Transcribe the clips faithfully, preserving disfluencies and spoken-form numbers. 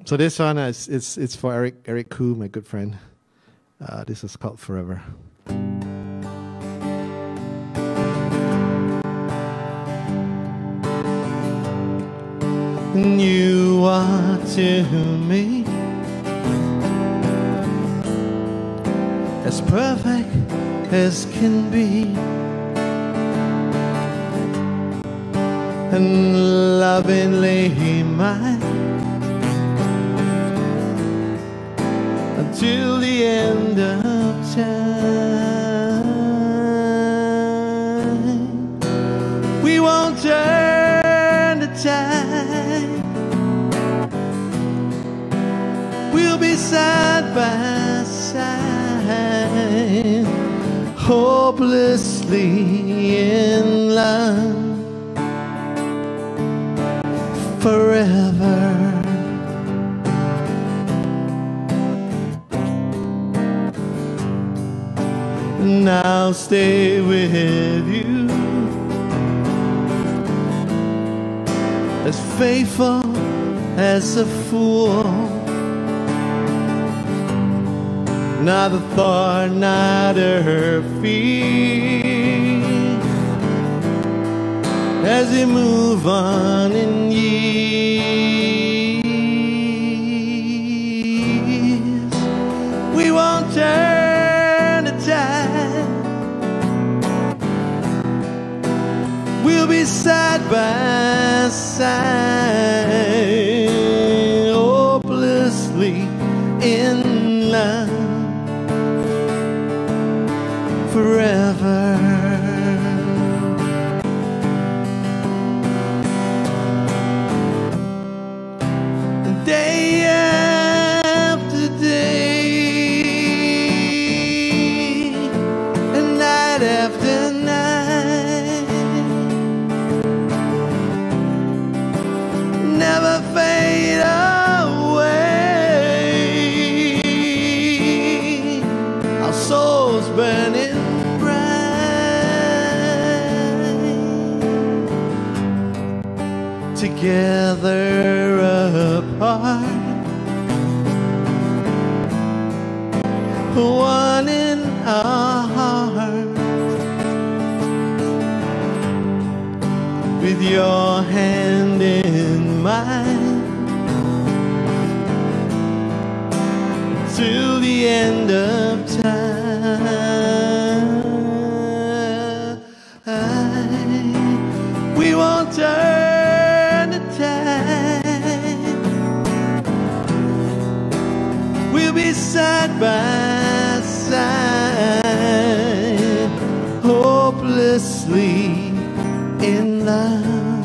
So this one is it's it's for Eric Eric Koo, my good friend. Uh, this is called Forever. You are to me as perfect as can be, and lovingly mine until the end of time. We won't turn the tide. We'll be side by side, hopelessly in love forever. And I'll stay with you as faithful as a fool. Neither thought, neither fear, as we move on in years. We won't turn the tide. We'll be side by side, hopelessly in love forever. Day after day, and night after night, never fade away. Our souls burning together apart, one in our heart, with your hand in mine, till the end of time. We won't turn the tide. We'll be side by side, hopelessly in love,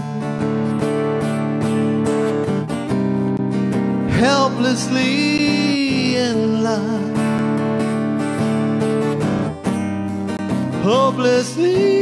helplessly in love, hopelessly